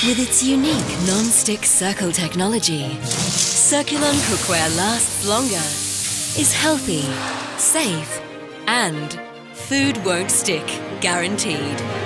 With its unique non-stick circle technology, Circulon cookware lasts longer, is healthy, safe, and food won't stick, guaranteed.